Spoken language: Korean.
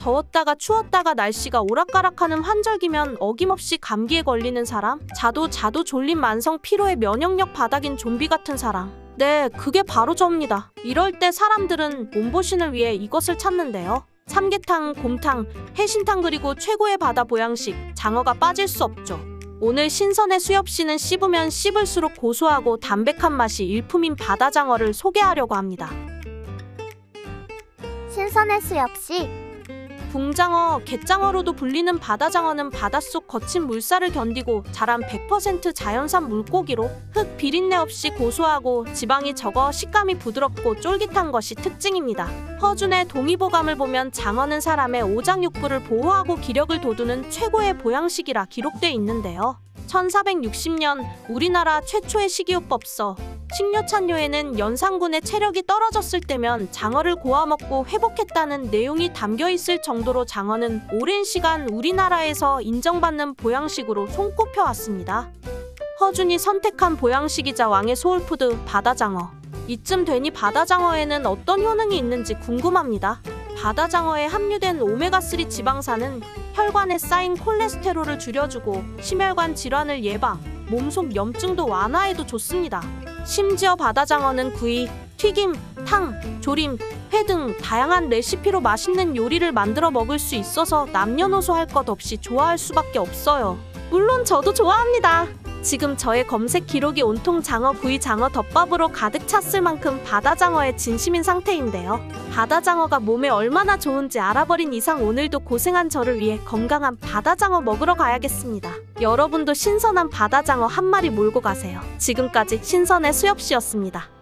더웠다가 추웠다가 날씨가 오락가락하는 환절기면 어김없이 감기에 걸리는 사람, 자도 졸린 만성 피로에 면역력 바닥인 좀비 같은 사람. 네, 그게 바로 저입니다. 이럴 때 사람들은 몸보신을 위해 이것을 찾는데요. 삼계탕, 곰탕, 해신탕 그리고 최고의 바다 보양식, 장어가 빠질 수 없죠. 오늘 신선의 수엽씨는 씹으면 씹을수록 고소하고 담백한 맛이 일품인 바다장어를 소개하려고 합니다. 신선의 수엽씨. 붕장어, 갯장어로도 불리는 바다장어는 바닷속 거친 물살을 견디고 자란 100% 자연산 물고기로 흙 비린내 없이 고소하고 지방이 적어 식감이 부드럽고 쫄깃한 것이 특징입니다. 허준의 동의보감을 보면 장어는 사람의 오장육부를 보호하고 기력을 돋우는 최고의 보양식이라 기록돼 있는데요. 1460년 우리나라 최초의 식이요법서 식료찬요에는 연산군의 체력이 떨어졌을 때면 장어를 고아 먹고 회복했다는 내용이 담겨 있을 정도로 장어는 오랜 시간 우리나라에서 인정받는 보양식으로 손꼽혀 왔습니다. 허준이 선택한 보양식이자 왕의 소울푸드 바다장어. 이쯤 되니 바다장어에는 어떤 효능이 있는지 궁금합니다. 바다장어에 함유된 오메가3 지방산은 혈관에 쌓인 콜레스테롤을 줄여주고 심혈관 질환을 예방, 몸속 염증도 완화에도 좋습니다. 심지어 바다장어는 구이, 튀김, 탕, 조림, 회 등 다양한 레시피로 맛있는 요리를 만들어 먹을 수 있어서 남녀노소 할 것 없이 좋아할 수밖에 없어요. 물론 저도 좋아합니다. 지금 저의 검색 기록이 온통 장어 구이, 장어 덮밥으로 가득 찼을 만큼 바다장어에 진심인 상태인데요. 바다장어가 몸에 얼마나 좋은지 알아버린 이상 오늘도 고생한 저를 위해 건강한 바다장어 먹으러 가야겠습니다. 여러분도 신선한 바다장어 한 마리 몰고 가세요. 지금까지 신선의 수엽씨였습니다.